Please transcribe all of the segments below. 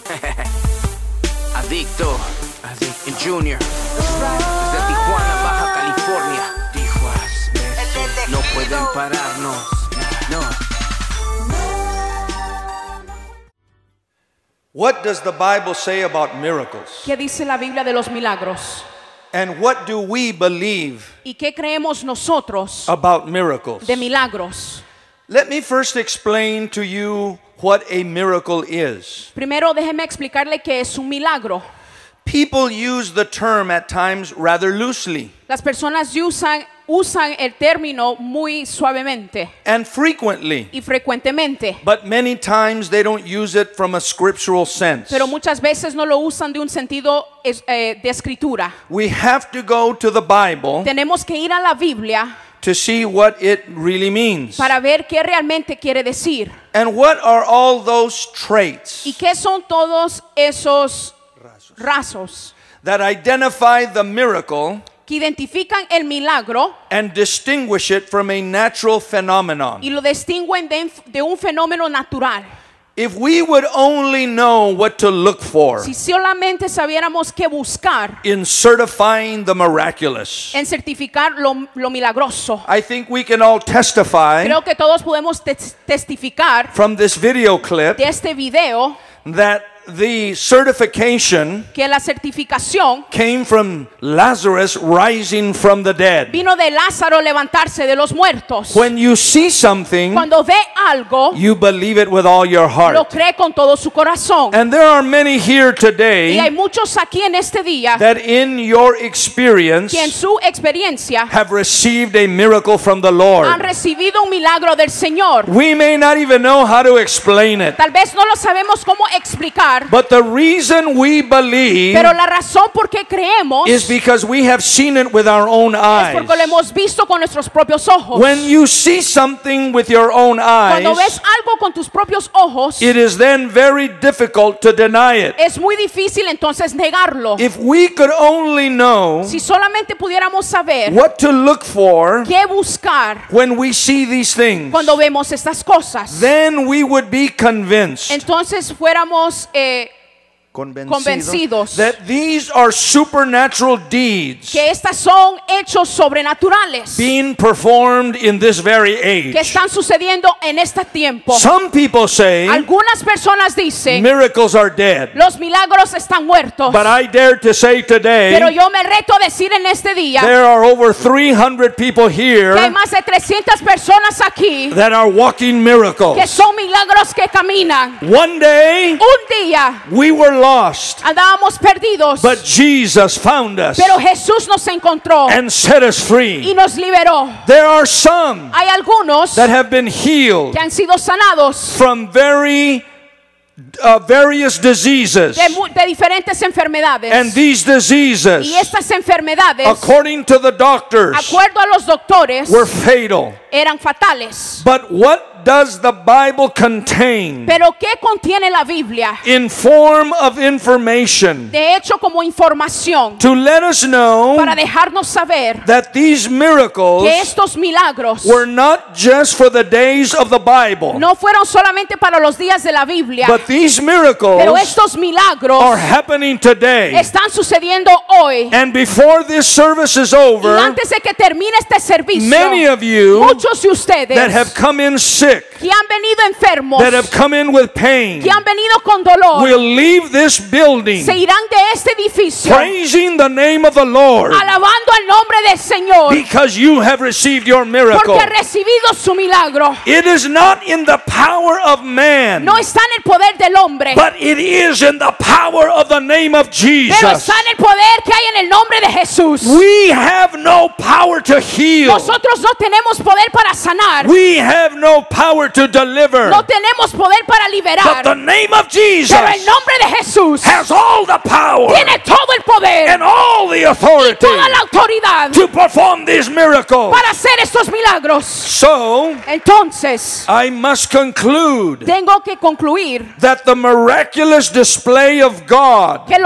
Adicto en Junior, desde Tijuana, Baja California. Tijuas, no pueden pararnos, no. What does the Bible say about miracles? ¿Qué dice la Biblia de los milagros? And what do we believe ¿Y qué creemos nosotros about miracles? de milagros? Let me first explain to you what a miracle is. Primero déjeme explicarle qué es un milagro. People use the term at times rather loosely Las personas usan el término muy suavemente and frequently, y frecuentemente, but many times they don't use it from a scriptural sense. pero muchas veces no lo usan de un sentido de escritura. We have to go to the Bible Tenemos que ir a la Biblia to see what it really means. para ver qué realmente quiere decir. And what are all those traits ¿Y qué son todos esos rasgos that identify the miracle que identifican el milagro and distinguish it from a natural phenomenon? y lo distinguen de un fenómeno natural? If we would only know what to look for Si solamente sabiéramos qué buscar in certifying the miraculous, en certificar lo milagroso, I think we can all testify creo que todos podemos testificar from this video clip de este video that the certification que la certificación came from Lazarus rising from the dead. vino de Lázaro levantarse de los muertos. When you see something, Cuando ve algo, you believe it with all your lo heart. cree con todo su corazón. And there are many here Y hay today muchos aquí en este día that in your experience que en su experiencia have received a miracle from the Lord. han recibido un milagro del Señor. We may not even know how to explain it, Tal vez no lo sabemos cómo explicar, but the reason we believe pero la razón por qué creemos is because we have seen it with our own es eyes. porque lo hemos visto con nuestros propios ojos. When you see something with your own Cuando ves eyes, algo con tus propios ojos, it is then very difficult to deny it. es muy difícil entonces negarlo. If we could only know Si solamente pudiéramos saber what to look for qué buscar when we see these things, cuando vemos estas cosas, then we would be convinced entonces fuéramos convencidos that these are supernatural deeds que estas son hechos sobrenaturales being performed in this very que age. están sucediendo en este tiempo. Some people say Algunas personas dicen miracles are dead, los milagros están muertos, but I dare to say pero today yo me reto a decir en este día there are over 300 people que hay here más de 300 personas aquí that are walking que miracles. son milagros que caminan. One day Un día we were lost, andábamos perdidos, but Jesus found us pero Jesús nos encontró and set us y free. nos liberó. There are some Hay algunos that have been healed que han sido sanados from various diseases, de diferentes enfermedades, and these diseases, y estas enfermedades, according to the doctors, acuerdo a los doctores, were fatal. eran fatales. But what does the Bible contain Pero ¿qué contiene la Biblia? in form of information De hecho, como información to let us know para dejarnos saber that these miracles que estos milagros were not just for the days of the Bible, no fueron solamente para los días de la Biblia, but these pero miracles estos milagros are happening today. están sucediendo hoy. And before this service is Y over, antes de que termine este servicio, many of you muchos de ustedes that have come in sick, que han venido enfermos, that have come in with pain, que han venido con dolor, will leave this building se irán de este edificio praising the name of the Lord alabando al nombre del Señor because you have received your miracle. porque ha recibido su milagro. It is not in the power of man, No está en el poder del hombre, but it is in the power of the name of pero Jesus. está en el poder que hay en el nombre de Jesús. We have no power to heal. Nosotros no tenemos poder para sanar, We have no power to deliver. no tenemos poder para But liberar, the name of Jesus pero el nombre de Jesús has all the power tiene todo el poder and all the y authority toda la autoridad to perform these miracles. para hacer estos milagros. So, Entonces, I must conclude tengo que concluir that the miraculous display of God que los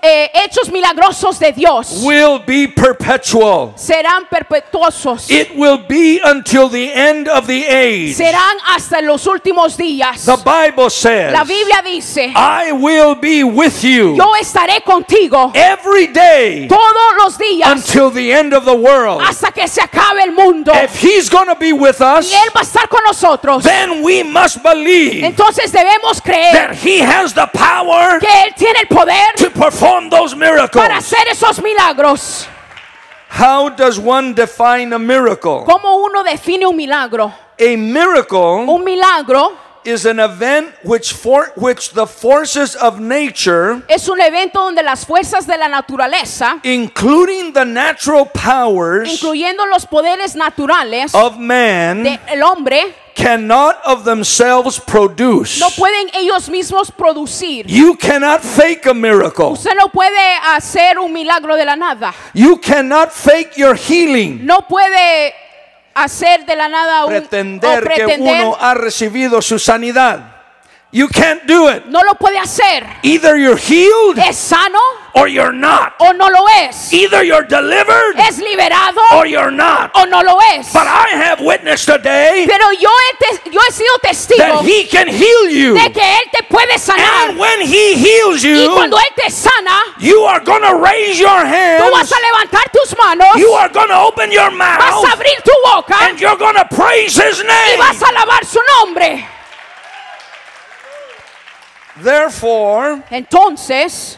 hechos milagrosos de Dios will be perpetual. serán perpetuosos. It will be until the end of the age. Serán hasta los últimos días. The Bible says, La Biblia dice, I will be with you yo estaré contigo every day todos los días until the end of the world. hasta que se acabe el mundo. If he's going to be with us, Y Él va a estar con nosotros. then we must believe Entonces debemos that creer he has the power que Él tiene el poder to perform those miracles. para hacer esos milagros. How does one define a miracle? ¿Cómo uno define un milagro? A miracle Un milagro is an event which the forces of nature, es un evento donde las fuerzas de la naturaleza, including the natural powers incluyendo los poderes naturales of man, del hombre, cannot of themselves produce. no pueden ellos mismos producir. You cannot fake a miracle. Usted no puede hacer un milagro de la nada. You cannot fake your healing. No puede hacer de la nada Pretender que uno ha recibido su sanidad. You can't do it. no lo puede hacer. Either you're healed Es sano or you're not. o no lo es. Either you're delivered Es liberado or you're not. o no lo es. But I have witnessed today Pero yo he sido testigo that he can heal you. de que Él te puede sanar. And when he heals Y you, cuando Él te sana, you are going to raise your tú vas hands. a levantar tus manos, You are going to open your vas mouth. a abrir tu boca And you're going to praise his y name. vas a alabar su nombre. Therefore, Entonces,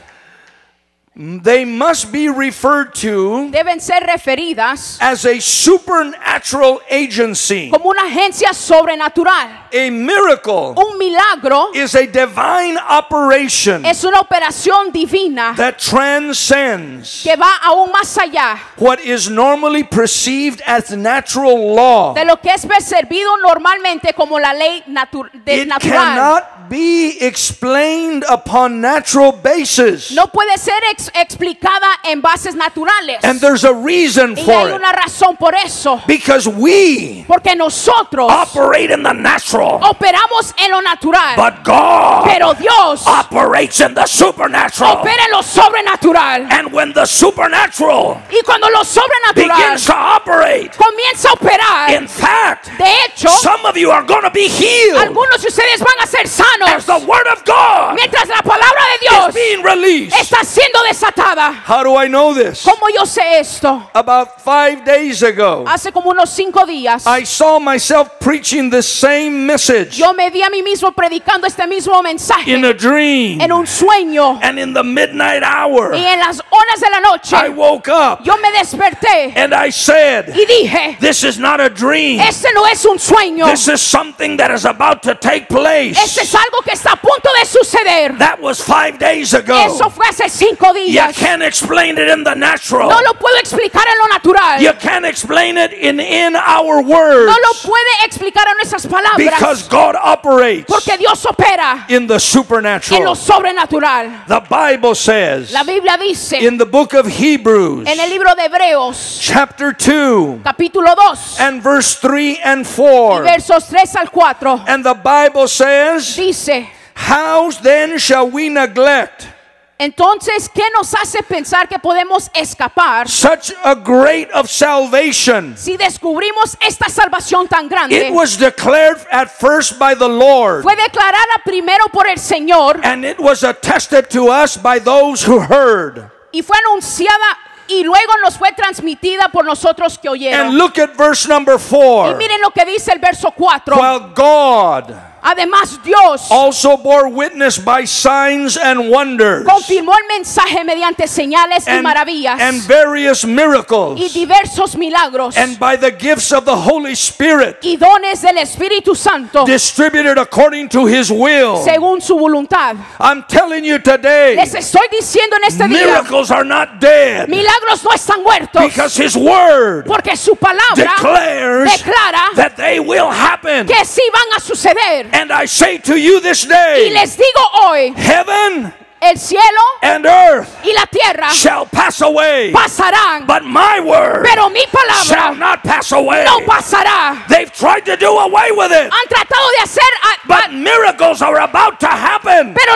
they must be referred to deben ser referidas as a supernatural agency. como una agencia sobrenatural. A miracle Un milagro is a divine operation es una operación divina that transcends que va aún más allá what is normally perceived as natural law. de lo que es percibido normalmente como la ley It natural. cannot be explained upon natural basis. No puede ser explicada en bases naturales. And there's a reason Y for hay it. una razón por eso. Because we Porque nosotros operate in the natural, operamos en lo natural. but God Pero Dios operates in the supernatural. opera en lo sobrenatural. And when the supernatural Y cuando lo sobrenatural begins to operate, comienza a operar, in fact, de hecho, some of you are going to be healed algunos de ustedes van a ser sanos as the word of God mientras la palabra de is Dios being released. está siendo desatada. How do I know this? ¿Cómo yo sé esto? About 5 days ago, Hace como unos 5 días I saw myself preaching the same message yo me vi a mí mismo predicando este mismo mensaje in a dream. en un sueño, And in the midnight hour, y en las horas de la noche I woke up yo me desperté and I said, y dije, this is not a dream. este no es un sueño, This is something that is about to take place. este es algo que está a punto de suceder. That was 5 days ago. Eso fue hace 5 You días. can't explain it in the natural. No lo puedo explicar en lo natural. You can't explain it in our words. No lo puede explicar en nuestras Because palabras. God operates Porque Dios opera in the en lo supernatural. sobrenatural. The Bible says La Biblia dice in the book of Hebrews, en el libro de Hebreos, chapter 2, capítulo 2, and verse 3 and y 4. versos 3 al 4, And the Bible says, dice, how then shall we neglect entonces, ¿qué nos hace pensar que podemos escapar such a great of salvation? si descubrimos esta salvación tan grande? It was declared at first by the Lord, Fue declarada primero por el Señor and it was attested to us by those who heard. y fue anunciada y luego nos fue transmitida por nosotros que And oyeron. look at verse number Y 4. miren lo que dice el verso 4. While God Además, Dios also bore witness by signs and wonders confirmó el mensaje mediante señales y maravillas and various y miracles, diversos milagros and by the gifts of the Holy Spirit y dones del Espíritu Santo distributed according to his will. según su voluntad. I'm telling you today, Les estoy diciendo en este día, miracles are not dead milagros no están muertos because his word porque su palabra declares declara that they will happen. que sí van a suceder. And I say to you this Y day, les digo hoy, heaven el cielo and earth y la tierra shall pass away, pasarán, but my word pero mi shall palabra not pass away. no pasará. They've tried to do away with it, Han tratado de hacer, but miracles are about to happen. pero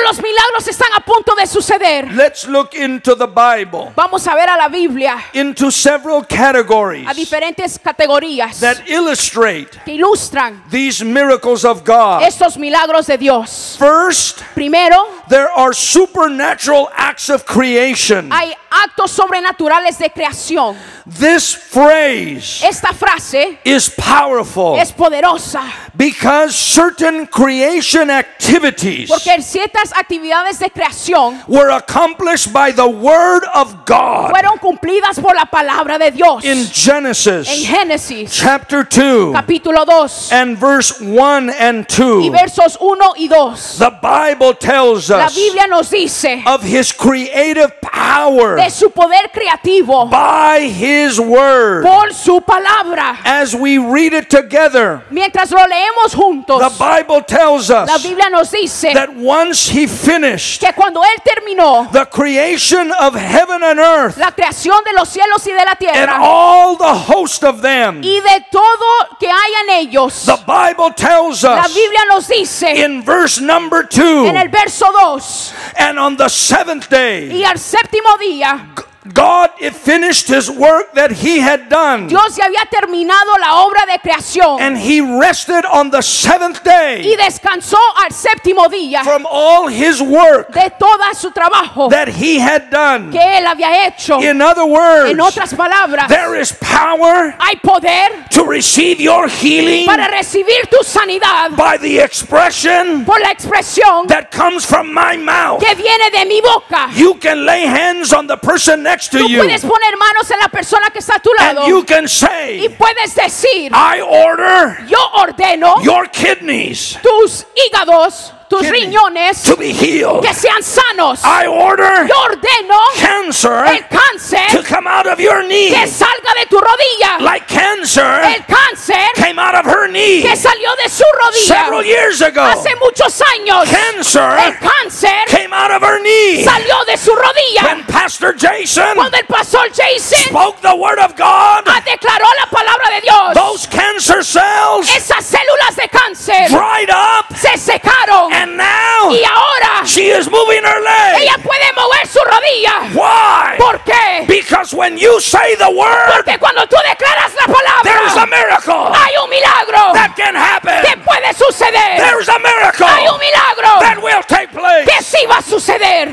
los milagros están a punto de suceder. Let's look into the Bible, Vamos a ver a la Biblia, into several categories a diferentes categorías that illustrate que ilustran these miracles of God. estos milagros de Dios. First, Primero, there are supernatural acts of creation. hay actos sobrenaturales de creación. This phrase Esta frase is powerful es poderosa because certain creation activities porque ciertas actividades de creación were accomplished by the Word of God. fueron cumplidas por la palabra de Dios. In En Genesis Génesis chapter 2 capítulo 2 and verse 1 and y 2, versos 1 y 2. the Bible tells La us Biblia nos dice of His creative power de su poder creativo by His Word. por su palabra. As we read it together, Mientras lo leemos juntos, the Bible tells la us Biblia nos dice that once He finished que cuando Él terminó the creation of heaven and earth la creación de los cielos y de la and tierra all the host of them, y de todo que hay en ellos, the Bible tells la us Biblia nos dice in verse number 2, en el verso 2, and on the seventh day, y al séptimo día God finished His work that He had done, Dios ya había terminado la obra de creación and He rested on the seventh y day descansó al séptimo día from all His work de todo su trabajo that He had done. que Él había hecho. In other En words, otras palabras, there is power hay poder to receive your healing para recibir tu sanidad by the expression por la expresión that comes from my mouth. que viene de mi boca. You can lay hands on the person next to Tú you, puedes poner manos en la persona que está a tu lado and you can y say, puedes decir, I order yo ordeno your kidneys tus hígados, tus Kidney. riñones to be healed. que sean sanos. I order Yo ordeno cancer el cáncer to come out of your knee, que salga de tu rodilla. like cancer El cáncer came out of her knee que salió de su several rodilla years ago. hace muchos años. Cancer El cáncer came out of her knee salió de su rodilla. when Pastor Jason Cuando el pastor Jason spoke the word of God. declaró la palabra de Dios, Those cancer cells esas células de cáncer dried up, se secaron and now y ahora she is moving her leg. ella puede mover su rodilla. Why? ¿Por qué? Because when you say the word, Porque cuando tú declaras la there's a palabra, miracle hay un milagro that can happen. que puede suceder. There's a miracle Hay un milagro that will take place. que sí va a suceder.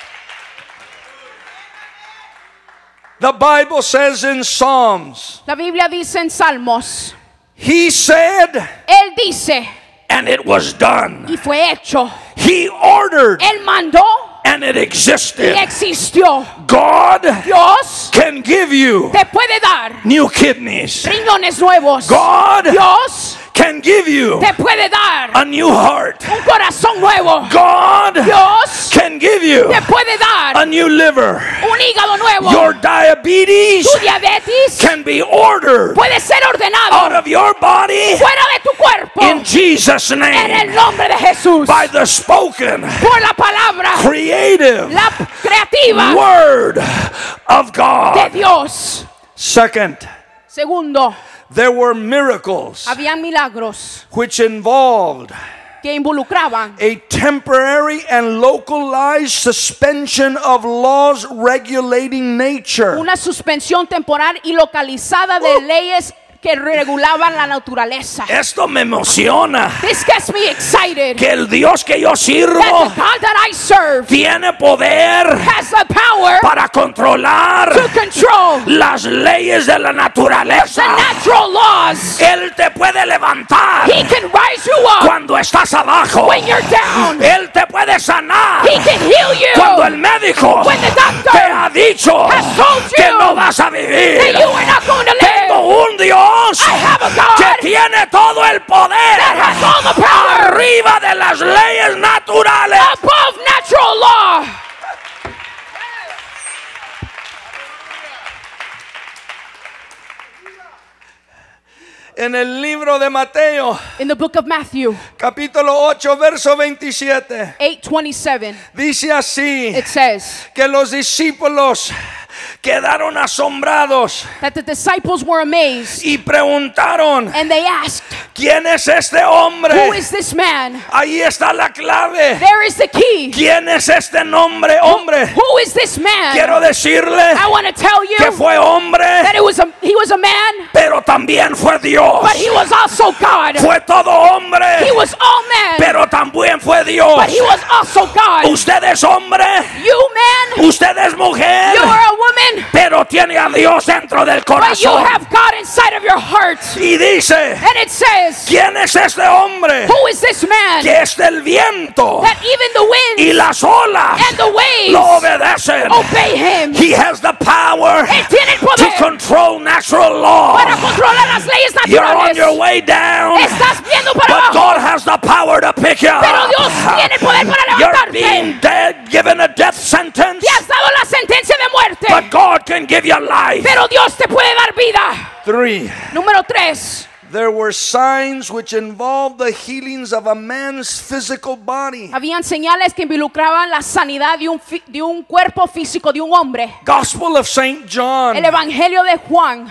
The Bible says in Psalms, La Biblia dice en Salmos, He said, Él dice and it was done. y fue hecho. He ordered, Él mandó and it y existed. existió. God Dios can give you te puede dar new kidneys. riñones nuevos. God Dios can give you te puede dar a new heart. un corazón nuevo. God Dios can give you te puede dar a new liver. un hígado nuevo. Your diabetes Tu diabetes can be ordered puede ser out ordenado of your body fuera de tu cuerpo in Jesus' en name el nombre de Jesús. by the spoken, Por la palabra, creative la creativa word of de God. Dios. Second, Segundo, there were miracles habían milagros which involved que involucraban a temporary and localized suspension of laws regulating nature. una suspensión temporal y localizada de leyes que regulaban la naturaleza. Esto me emociona. This gets me excited. Que el Dios que yo That sirvo the God that I serve tiene poder has the power para controlar to control las leyes de la the naturaleza. natural laws. Él te puede levantar He can rise you up cuando estás abajo. when you're down. Él te puede sanar He can heal you cuando el médico when the doctor te ha dicho has told you que no vas a vivir. that you are not going to live. Tengo un Dios I have a God que tiene todo el poder that has all the power arriba de las leyes naturales. above natural law. En el libro de Mateo, In the book of Matthew capítulo 8, verso 27, 8:27, dice así, it says que los discípulos quedaron asombrados that the disciples were amazed. y preguntaron, And they asked, ¿quién es este who hombre? is this man? Ahí está la clave. There is the key. ¿Quién es este hombre? Who is this man? Quiero decirle I want to tell you que fue hombre, that he was a man, pero también fue Dios. but he was also God. Fue todo hombre, He was all man, pero también fue Dios. but he was also God. Usted es hombre, You man, usted es mujer, you are a woman, pero tiene a Dios dentro del but you corazón. have God inside of your heart. Y dice, And it says, ¿quién es este hombre? who is this man? Que es del viento That even the y winds las olas and the waves lo obedecen. obey him. He has the power Él tiene el to poder control natural law. para controlar las leyes You're on your naturales. way down, Estás viendo para but abajo, God has the power to pick you pero up. Dios tiene el poder para You're being levantarte. dead, given a death sentence, Te has dado la sentencia de muerte, but God can give you life. pero Dios te puede dar vida. 3. Número 3. There were signs which involved the healings of a man's physical body. Habían señales que involucraban la sanidad de un cuerpo físico de un hombre. Gospel of St. John, El Evangelio de Juan,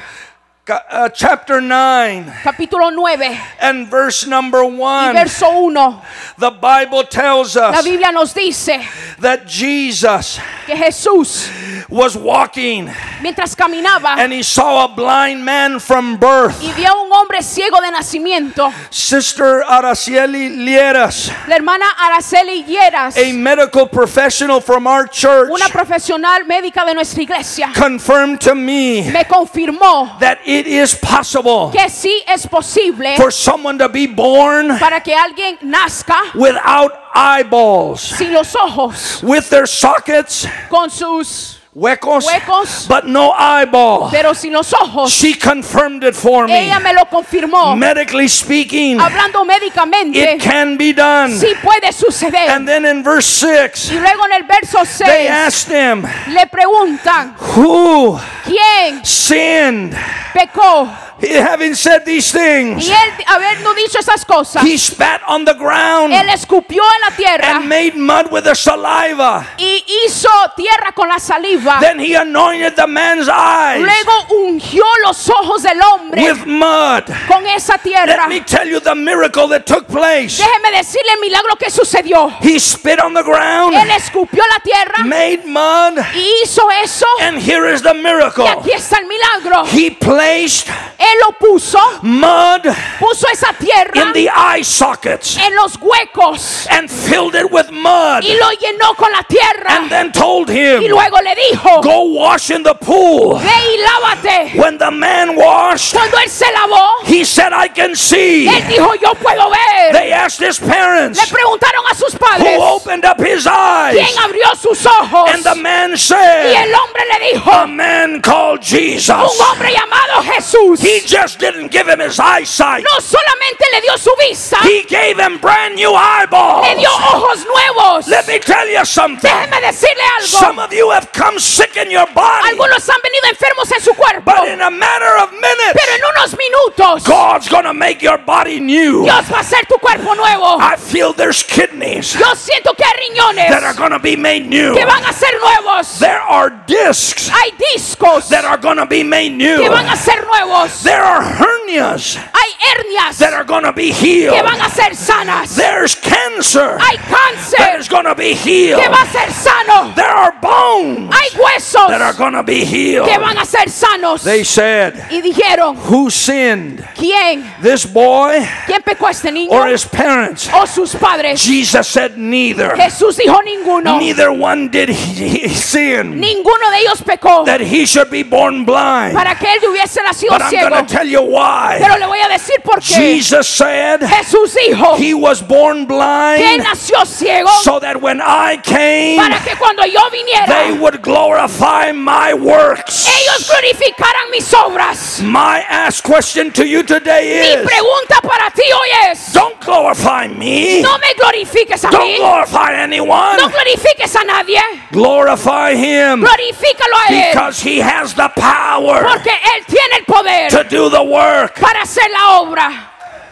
chapter 9 capítulo 9 and verse number y 1. verso 1. The Bible tells La us Biblia nos dice that Jesus que Jesús, was walking mientras caminaba and he saw a blind man from birth. y vio a un hombre ciego de nacimiento, Sister Araceli Lieras, la hermana Araceli Lleras, a medical professional from our church, una profesional médica de nuestra iglesia, confirmed to me me confirmó that it is possible que sí es posible for someone to be born para que alguien nazca without eyeballs, sin los ojos, with their sockets, con sus huecos, but no eyeball. pero sin los ojos. She confirmed it for me. Ella me lo confirmó. Medically speaking, Hablando médicamente, it can be done. sí puede suceder. And then in verse 6, Y luego en el verso they 6 asked him, le preguntan, who ¿quién sinned? pecó? Having said these things, Y él, habiendo dicho esas cosas, he spat on the ground él escupió en la tierra and made mud with the saliva. y hizo tierra con la saliva. Then he anointed the man's eyes Luego ungió los ojos del hombre with mud. con esa tierra. Let me tell you the miracle that took place. Déjeme decirle el milagro que sucedió. He spit on the ground, Él escupió la tierra made mud, y hizo eso. and here is the Y miracle. aquí está el milagro. He placed Él lo puso, mud puso esa tierra in the eye sockets en los huecos and filled it with mud, y lo llenó con la tierra. and then told Y him, luego le dijo, go wash in the pool. ve y lávate. When the man washed, Cuando él se lavó, he said, I can see. él dijo, yo puedo ver. They asked his parents, Le preguntaron a sus who padres, opened up his eyes, ¿quién abrió sus ojos? and the man Y said, el hombre le dijo, a man called Jesus. un hombre llamado Jesús. He just didn't give him his eyesight. No solamente le dio su vista, He gave him brand new le dio eyeballs. ojos nuevos. Let me tell you something. Déjeme decirle Some algo. of you have come sick in your body, Algunos han venido enfermos en su cuerpo, but in a matter of minutes, pero en unos minutos God's going to make your body new. Dios va a hacer tu cuerpo nuevo. I feel there's kidneys Yo siento que hay riñones that are going to be made new. que van a ser nuevos. There are discs Hay discos that are going to be made new. que van a ser nuevos. There are hernias Hay hernias that are going to be que healed. van a ser sanas. There's cancer Hay that cáncer is going to be healed. que va a ser sano. There are bones Hay huesos that are going to be healed. que van a ser sanos. They said, Y dijeron, who sinned? ¿quién? This boy ¿Quién pecó, este niño or his parents? o sus padres? Jesus said neither. Jesús dijo ninguno. Neither one did he sin Ninguno de ellos pecó that he should be born blind. para que él hubiese nacido But I'm ciego. going to tell you why. Pero le voy a decir por qué. Jesus said Jesús dijo he was born que él blind nació ciego so that when I came, para que cuando yo viniera, they would glorify my works. ellos glorificaran mis obras. My ask question to you today Mi is, pregunta para ti hoy es, don't glorify me. no me glorifiques a Don't mí, glorify anyone. no glorifiques a nadie, Glorify him glorifícalo a él, because he has the power porque él tiene el poder to do the work. para hacer la obra.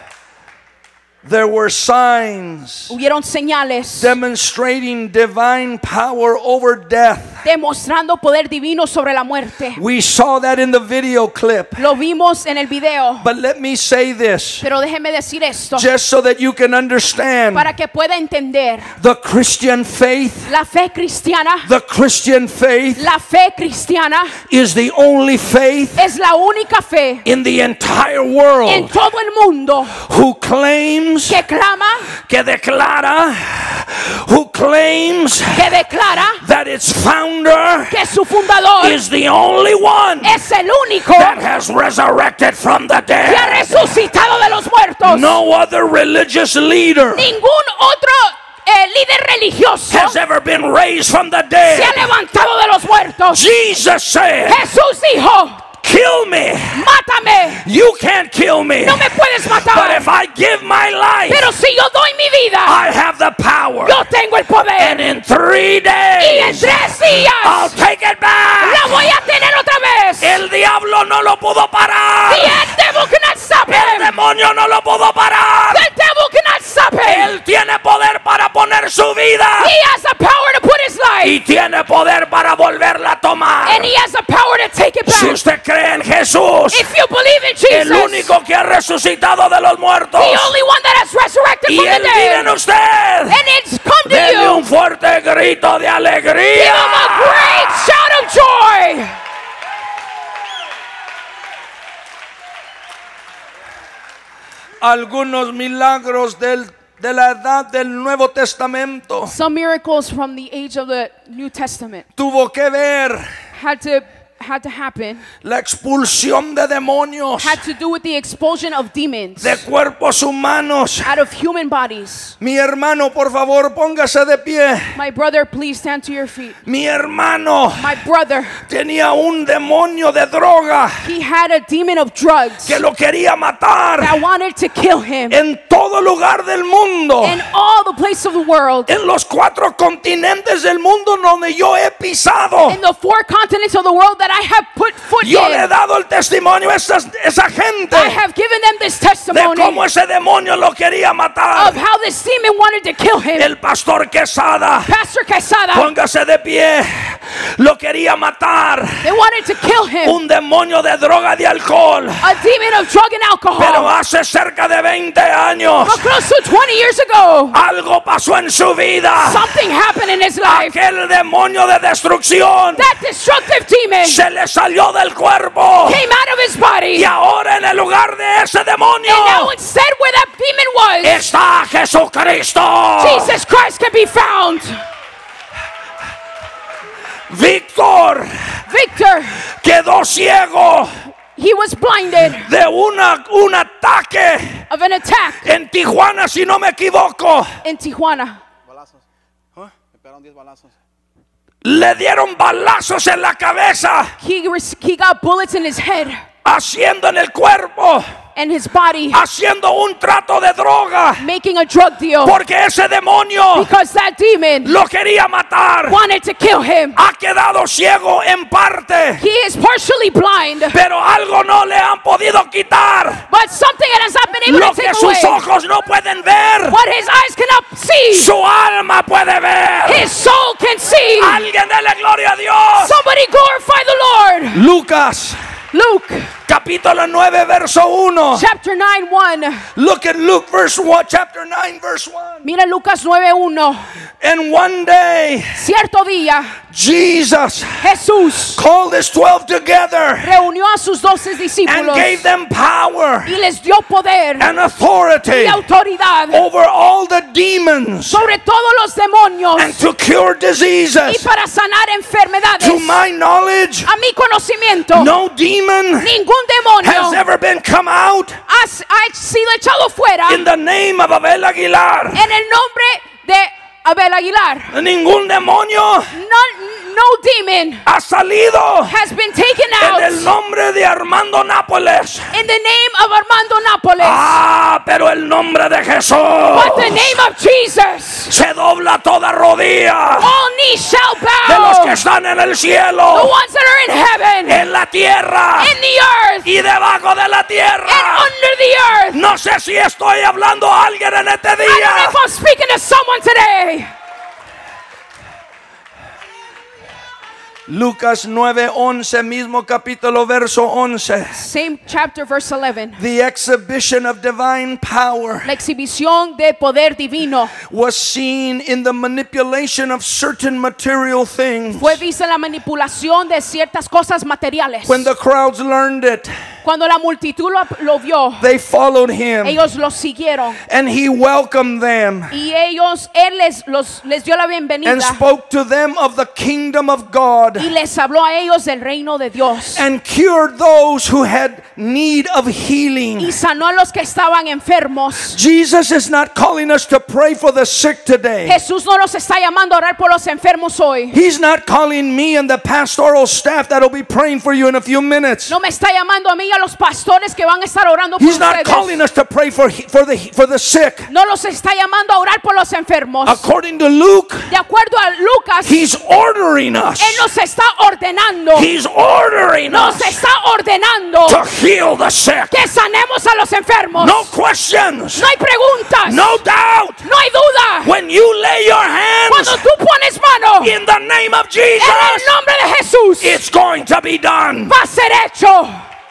There were signs Hubieron señales demonstrating divine power over death. demostrando poder divino sobre la muerte. We saw that in the video clip. Lo vimos en el video. But let me say this, Pero déjeme decir esto just so that you can understand para que pueda entender. the Christian faith. La fe cristiana, The Christian faith la fe cristiana is the only faith es la única fe in the entire en world todo el mundo who claims, que clama, que declara, who claims que declara that its founder que su fundador is the only one es el único that has resurrected from the que ha dead. resucitado de los muertos. No other religious leader Ningún otro líder religioso has ever been raised from the se ha dead. levantado de los muertos. Jesus said, Jesús dijo, kill me. mátame, You can't kill me. no me puedes But matar. if I give my life, Pero si yo doy mi vida, I have the power. yo tengo el And poder. in 3 Y en days, 3 I'll días take it la back. voy a tener otra vez. El diablo no lo pudo parar. The devil cannot stop El him. demonio no lo pudo parar. The devil cannot stop him. Él tiene poder para poner su vida. He has the power to put his life. Y tiene poder para volverla a tomar. And he has the power to take it Si back. usted cree en Jesús, If you believe in el Jesus, único que ha resucitado de los muertos, the only one that has resurrected y from the Él vive en dead, usted, and it's come to dele un you, fuerte grito de give alegría. him a great shout of joy. Algunos milagros de la edad del Nuevo Testamento Some miracles from the age of the New Testament tuvo que ver had to happen, la expulsión de demonios had to do with the expulsion of demons de cuerpos humanos. out of human bodies. Mi hermano, por favor, póngase de pie. My brother, please stand to your feet. Mi hermano My brother, tenía un demonio de droga he had a demon of drugs que lo quería matar that wanted to kill him en todo lugar del mundo, in all the places of the world, en los 4 continentes del mundo donde yo he pisado. in the 4 continents of the world that I have put foot Yo le he in. dado el testimonio a esa gente I have given them this de testimony cómo ese demonio lo quería matar. of how this demon wanted to kill him. El pastor Quesada, Pastor Quesada, póngase de pie, lo quería matar. they wanted to kill him. Un demonio de droga, de alcohol. A demon of drug and Pero alcohol. hace cerca de 20 años But close to 20 years ago, algo pasó en su vida. something happened in his life. Aquel demonio de destrucción That destructive demon se le salió del cuerpo. came out of his body. Y ahora en el lugar de ese demonio And now instead where that demon was, está Jesucristo. Jesus Christ can be found. Víctor Victor, quedó ciego he was blinded de un ataque of an attack en Tijuana, si no me equivoco. in Tijuana. Balazos. Me pegaron 10 balazos. Le dieron balazos en la cabeza, He got bullets in his head haciendo en el cuerpo, and his body, haciendo un trato de droga, making a drug deal porque ese demonio because that demon lo quería matar. wanted to kill him. Ha quedado ciego en parte, He is partially blind, pero algo no le han podido quitar. but something that has not been able Lo to que take sus away. ojos no pueden ver, What his eyes cannot see, su alma puede ver. his soul can see. Alguien dele gloria a Dios. Somebody glorify the Lord. Lucas, Luke capítulo 9, verso 1. chapter 9:1. Look at Luke verse 1, chapter 9, verse 1. Mira Lucas 9:1. And one day, Cierto día, Jesus Jesús called his 12 together reunió a sus 12 and discípulos gave them power y les dio poder and authority y autoridad over all the demons sobre todos los demonios and to cure y diseases. para sanar enfermedades. To my knowledge, A mi conocimiento, no demon ningún has demonio ever been come out ha sido echado fuera in the name of Abel Aguilar. en el nombre de Abel Aguilar. Ningún demonio No demon ha salido has been taken en el out nombre de Armando Nápoles. in the name of Armando Nápoles. Ah, pero el nombre de Jesús But the name of Jesus, se dobla toda rodilla all knees shall de los que bow. están en el The cielo, ones that are in heaven, en la tierra in the earth, y debajo de la and tierra. under the earth. No sé si estoy hablando a alguien en este I don't know día. if I'm speaking to someone today. Lucas 9:11, mismo capítulo, verso 11. Same chapter, verse 11. The exhibition of divine power La exhibición de poder divino was seen in the manipulation of certain material things. fue vista en la manipulación de ciertas cosas materiales. When the crowds learned it, Cuando la multitud lo vio, they followed him, ellos lo siguieron and he welcomed them y él les dio la bienvenida and spoke to them of the kingdom of God y les habló a ellos del reino de Dios and cured those who had need of healing. y sanó a los que estaban enfermos. Jesus is not calling us to pray for the sick today. Jesús no nos está llamando a orar por los enfermos hoy. He's not calling me and the pastoral staff that will be praying for you in a few minutes. No me está llamando a mí y a los pastores que van a estar orando por He's not calling ustedes. us to pray for the sick. No los está llamando a orar por los enfermos. According to Luke, De acuerdo a Lucas, he's ordering us. Él nos está ordenando. He's ordering Nos us está ordenando to heal the sick. que sanemos a los enfermos. No questions. No hay preguntas. No doubt. No hay duda. When you lay your hands Cuando tú pones mano in the name of en Jesus, el nombre de Jesús, it's going to be done. va a ser hecho.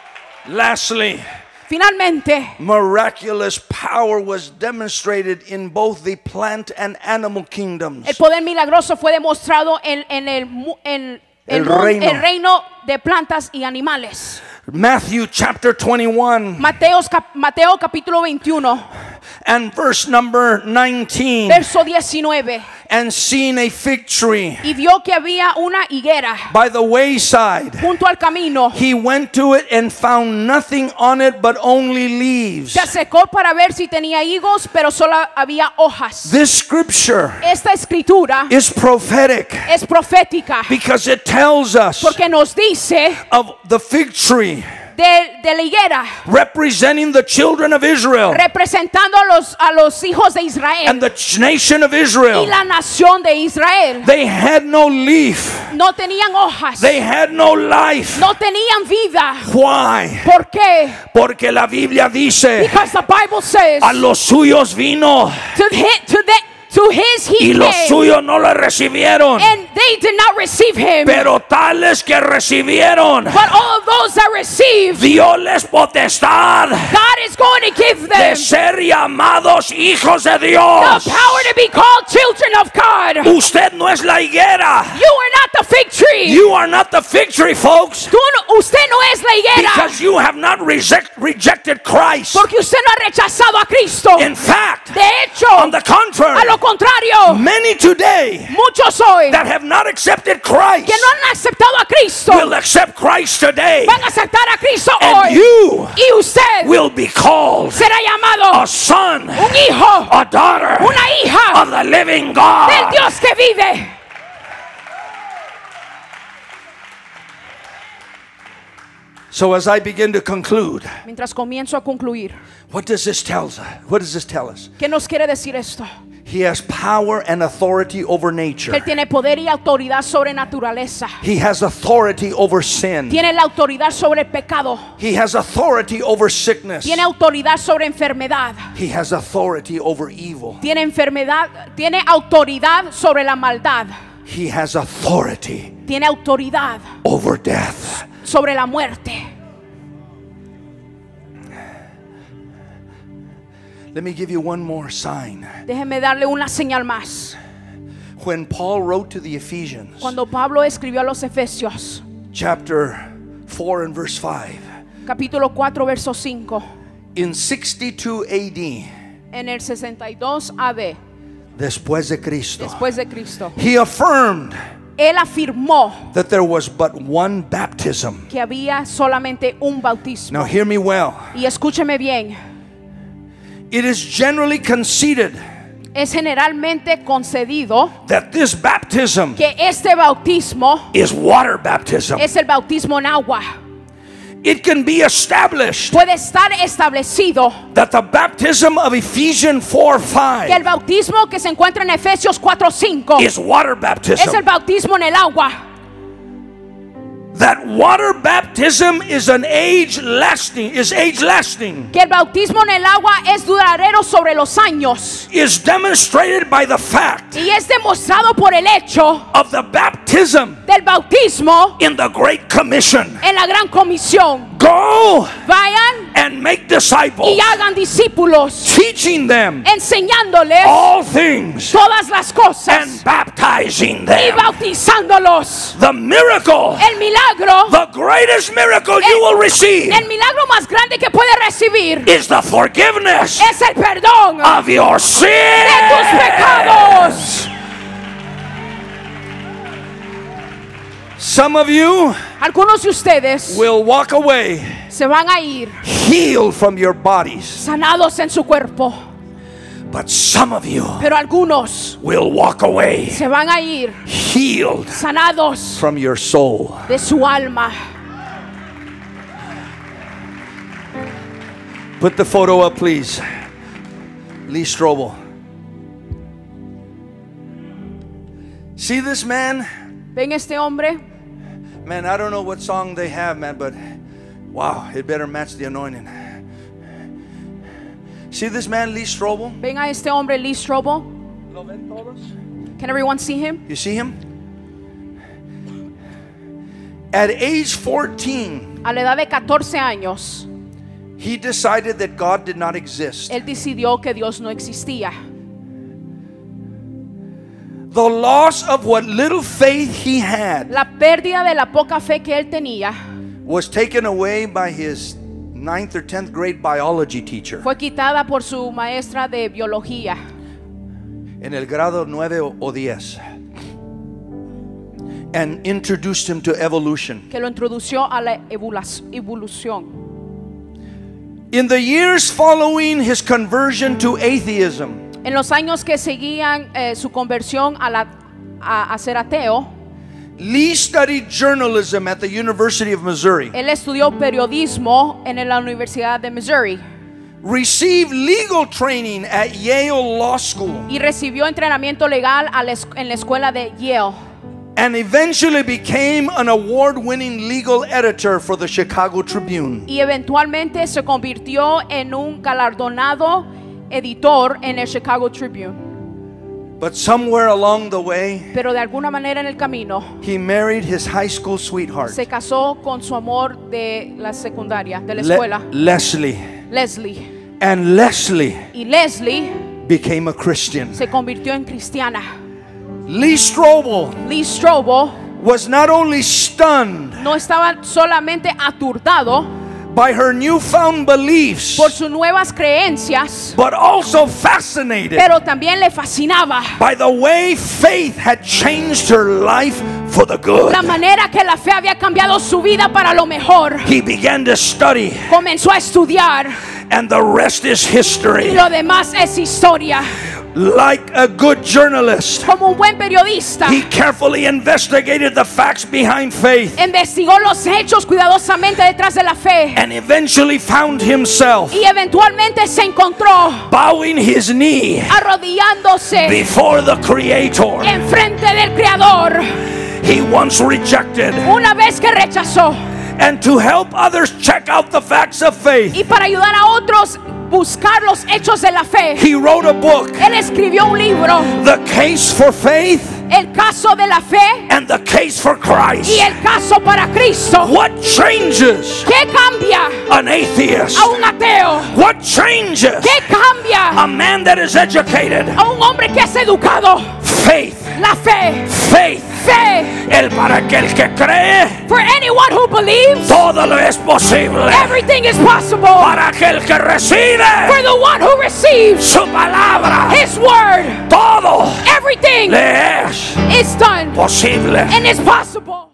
Lastly, Finalmente, miraculous power was demonstrated in both the plant and animal kingdoms. el poder milagroso fue demostrado en El reino. el reino de plantas y animales. Matthew chapter 21 Mateo capítulo 21, and verse number 19. verso 19. And seeing a fig tree Y vio que había una higuera by the wayside, junto al camino. he went to it and found nothing on it but only leaves. Se acercó para ver si tenía higos, pero solo había hojas. This scripture Esta escritura is prophetic es profética because it tells us porque nos dice of the fig tree de la higuera representing the children of Israel representando a los hijos de Israel and the nation of y Israel. la nación de Israel. They had no leaf. No tenían hojas, They had no life. no tenían vida. Why? ¿Por qué? Porque la Biblia dice, Because the Bible says a los suyos vino to his he y los came, suyos no le recibieron. and they did not receive him. Pero tales que recibieron, But all of those that received, dioles potestad God is going to give de them ser llamados hijos de the Dios. power to be called children of God. Usted no es la higuera. You are not the fig tree. You are not the fig tree, folks, Usted no es la higuera because you have not rejected Christ. porque usted no ha rechazado a Cristo. In fact, De hecho, on the contrary, a lo contrario, many today muchos hoy that have not accepted Christ que no han aceptado a Cristo will accept Christ today, van a aceptar a Cristo and hoy. you Y usted will be called será llamado a son, un hijo, a daughter una hija of the living del God. Dios que vive. So as I begin to conclude, Mientras comienzo a concluir, what does this tell us? What does this tell us? ¿qué nos quiere decir esto? He has power and authority over Que nature. Él tiene poder y autoridad sobre naturaleza. He has authority over sin. Tiene la autoridad sobre el pecado. He has authority over sickness. Tiene autoridad sobre enfermedad. He has authority over evil. Tiene autoridad sobre la maldad. He has authority Tiene autoridad over death. sobre la muerte. Let me give you one more sign. Déjeme darle una señal más. When Paul wrote to the Ephesians, Cuando Pablo escribió a los Efesios, chapter 4 and verse 5, capítulo 4, verso 5, in 62 AD, en el 62 AD, después de Cristo, después de Cristo, he affirmed él afirmó that there was but one baptism. que había solamente un bautismo. Now hear me well. Y escúcheme bien, It is generally conceded es generalmente concedido that this baptism que este bautismo is water baptism. es el bautismo en agua. It can be established Puede estar establecido that the baptism of Ephesians que el 4:5 bautismo que se encuentra en Efesios 4:5 is water es el baptism. bautismo en el agua. that water baptism is age lasting, que el bautismo en el agua es duradero sobre los años, is demonstrated by the fact y es demostrado por el hecho of the baptism del bautismo in the Great Commission. en la gran comisión. Go Vayan and make disciples, y hagan discípulos, teaching them enseñándoles all things todas las cosas and baptizing y them. bautizándolos. The miracle, El milagro, the greatest miracle you will receive, el milagro más grande que puede recibir is the forgiveness es el perdón of your de tus sins. pecados. Some of you Algunos de ustedes will walk away se van a ir healed from your bodies, sanados en su cuerpo, but some of you pero algunos will walk away se van a ir healed sanados from your soul. de su alma. Put the photo up, please. Lee Strobel. See this man? ¿Ven este hombre? Man, I don't know what song they have, man, but wow, it better match the anointing. See this man, Lee Strobel? ¿Ven a este hombre, Lee Strobel? ¿Lo ven todos? Can everyone see him? You see him? At age 14, A la edad de 14 años, he decided that God did not exist. él decidió que Dios no existía. The loss of what little faith he had La pérdida de la poca fe que él tenía was taken away by his 9th or 10th grade biology teacher. fue quitada por su maestra de biología En el grado 9 o 10. And introduced him to evolution. que lo introdució a la evolución. In the years following his conversion to atheism, En los años que seguían su conversión a ser ateo, Lee studied journalism at the University of Missouri, él estudió periodismo en la Universidad de Missouri received legal training at Yale Law School, y recibió entrenamiento legal en la escuela de Yale. and eventually became an award-winning legal editor for the Chicago Tribune. Y eventualmente se convirtió en un galardonado editor en el Chicago Tribune. But somewhere along the way, Pero de alguna manera en el camino he married his high school sweetheart, se casó con su amor de la secundaria, de la escuela, Leslie. Leslie. And Leslie Y Leslie became a Christian. se convirtió en cristiana. Lee Strobel Lee Strobel was not only stunned no estaba solamente aturdado by her newfound beliefs, por sus nuevas creencias, but also fascinated pero también le fascinaba by the way faith had changed her life for the good. la manera que la fe había cambiado su vida para lo mejor. He began to study, Comenzó a estudiar and the rest is y history. lo demás es historia. Like a good journalist, Como un buen periodista, he carefully investigated the facts behind faith investigó los hechos cuidadosamente detrás de la fe and eventually found himself y eventualmente se encontró bowing his knee arrodillándose before the Creator enfrente del Creador. he once rejected. Una vez que rechazó, And to help others check out the facts of faith, y para ayudar a otros buscar los hechos de la fe, he wrote a book, él escribió un libro, The Case for Faith El caso de la fe and the Case for Christ. y el caso para Cristo. What changes ¿Qué cambia an atheist? a un ateo? What changes ¿Qué cambia a man that is educated? a un hombre que es educado? Faith, La fe. faith. Fe. El para aquel que cree, For anyone who believes, todo lo es posible. everything is possible. Para aquel que recibe For the one who receives su palabra, His word, todo everything le es is done posible. and is possible.